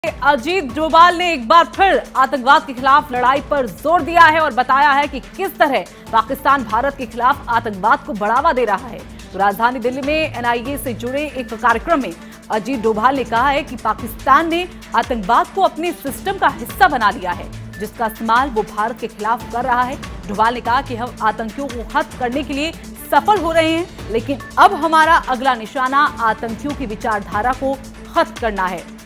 अजीत डोभाल ने एक बार फिर आतंकवाद के खिलाफ लड़ाई पर जोर दिया है और बताया है कि किस तरह पाकिस्तान भारत के खिलाफ आतंकवाद को बढ़ावा दे रहा है। तो राजधानी दिल्ली में एनआईए से जुड़े एक कार्यक्रम में अजीत डोभाल ने कहा है कि पाकिस्तान ने आतंकवाद को अपने सिस्टम का हिस्सा बना लिया है, जिसका इस्तेमाल वो भारत के खिलाफ कर रहा है। डोभाल ने कहा कि हम आतंकियों को खत्म करने के लिए सफल हो रहे हैं, लेकिन अब हमारा अगला निशाना आतंकियों की विचारधारा को खत्म करना है।